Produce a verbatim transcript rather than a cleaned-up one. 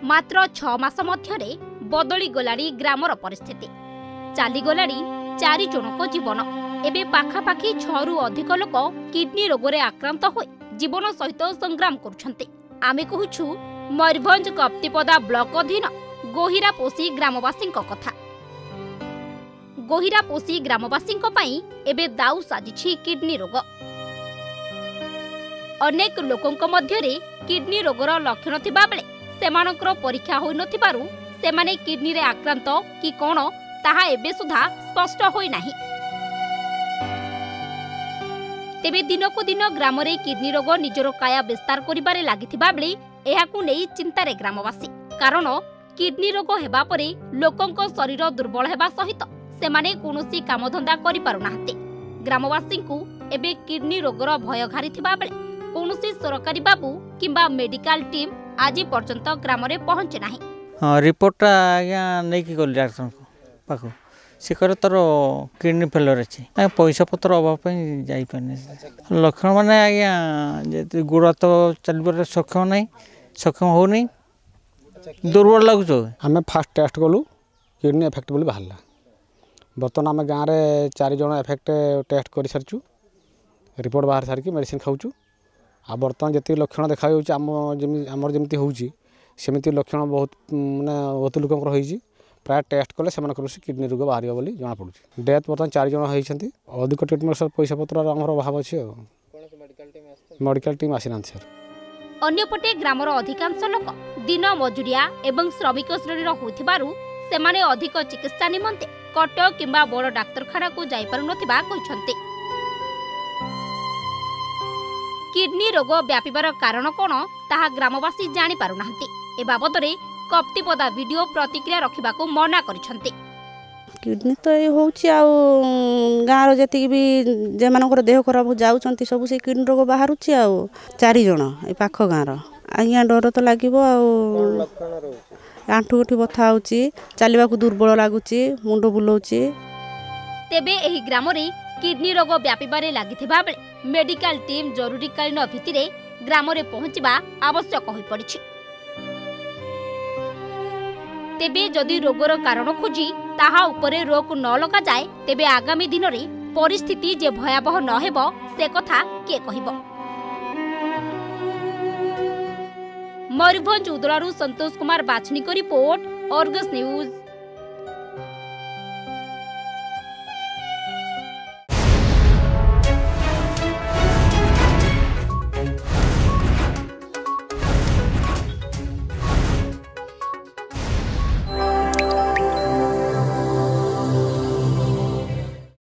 मात्र छ मास मध्यरे बदली गलानी ग्रामर परिस्थिति चाली गलानी चारि जनक जीवन एबे पाखापाखि छरु अधिक लोक किडनी रोगरे आक्रांत होई जीवन सहित संग्राम करुछन्ते। आमे कहूछु मयूरभंज कप्तिपदा ब्लॉक अधीन गोहिरापोसी ग्रामवासी कथा। गोहिरापोसी ग्रामवासी एबे दाउ साजिछि किडनी रोग। अनेक लोकंक मध्यरे किडनी रोगर लक्षण थिबा बेले सेमानकर परीक्षा होई नथिबारु सेमाने किडनी रे आक्रांत कि कोन ताहा एबे सुधा स्पष्ट होई नाही। तेबे दिनको दिन ग्राम रे किडनी रोग निजरो काया विस्तार करिबारे लागिथिबा बेले एहाकु नेई चिंतारे ग्रामवासी। कारण किडनी रोग हेबा परे लोकंक शरीर दुर्बल हेबा सहित सेमाने कोनोसी कामधंदा करि पारु नाहंते। ग्रामवासी को एबे किडनी रोगर भय घारिथिबा बेले कोनोसी सरकारी बाबू किंबा मेडिकल टीम आज पर्यंत ग्राम रे पहुंचे नाही। हां रिपोर्ट आज्ञा नै कि गल डाक्टर पाखो से करे तोर किडनी फेलर अछि पैसा पत्र अभाव पे जाई पाने लक्षण माने आज्ञा जे गुड़ तो चलबर सक्षम नहीं सक्षम हो नहीं दुर्बल लागु छ। हमें फास्ट टेस्ट कलु किडनी इफेक्ट बोली बाहरला बर्तमान आम गाँव में चार जन इफेक्ट टेस्ट कर सारी रिपोर्ट बाहर सारिकी मेडिसिन खाऊँ आ बर्तमान जी लक्षण देखा आमर जमी होमती लक्षण बहुत मानने बहुत लोक प्राय टेस्ट कले से किडनी रोग बाहर बोली जना पड़ी। डेथ बर्तमान चार जन होती अधिक ट्रिटमेंट पैसा पत्र आम अभाव अच्छे मेडिकल टीम आसी ना सर। अन्यपटे ग्रामर अधिकांश लोक दिन मजुरिया एवं श्रमिक श्रेणी होथिबारु सेमाने अधिक चिकित्सा निमंते कटक किंबा बड़ डाक्तरखाना को जाई पारु नथिबा कहिसंते। किडनी रोग व्यापिबार कारण कोन ताहा ग्रामवासी जानि पारु नाहंती। ए बाबदरे कप्तिपदा वीडियो प्रतिक्रिया रखिबाको मना करिसंते। किडनी तो ये होची आ गाँव जति भी जे मानकर देह खराब जाउछंती सब से किडनी रोग बाहरुची आ चारि जण ए पाख गाँव आज्ञा डर तो लागिबो आ आंठू गठी बथा होची चलवा को दुर्बल लागुची मुंड बुलाउची। तेबे एही ग्राम रे किडनी रोग व्यापिबारे लागिथिबा बेले मेडिकल टीम जरूरीकालीन भित्तिरे ग्राम रे पहुंचबा आवश्यक होई पड़िछि। तेबे जदि रोगर कारण खोजी ताहा उपरे रोक न लगा जाए तेबे आगामी दिन रे परिस्थिति जे भयावह न हेबो से कथा के कहिबो। मयूरभंज उदलारू संतोष कुमार बाछनी को रिपोर्ट अर्गस न्यूज।